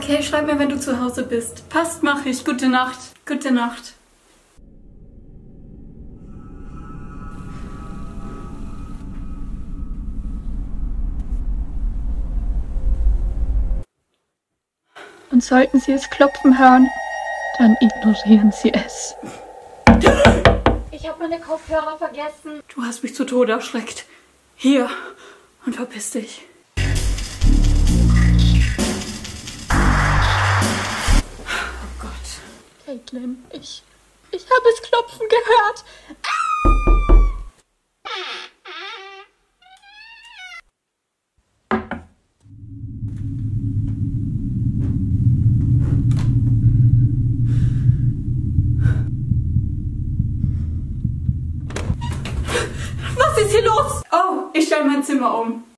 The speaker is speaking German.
Okay, schreib mir, wenn du zu Hause bist. Passt, mach ich. Gute Nacht. Gute Nacht. Und sollten Sie es klopfen hören, dann ignorieren Sie es. Ich habe meine Kopfhörer vergessen. Du hast mich zu Tode erschreckt. Hier. Und verpiss dich. Oh Gott. Caitlin, ich habe es klopfen gehört. Was ist hier los? Oh, ich stelle mein Zimmer um.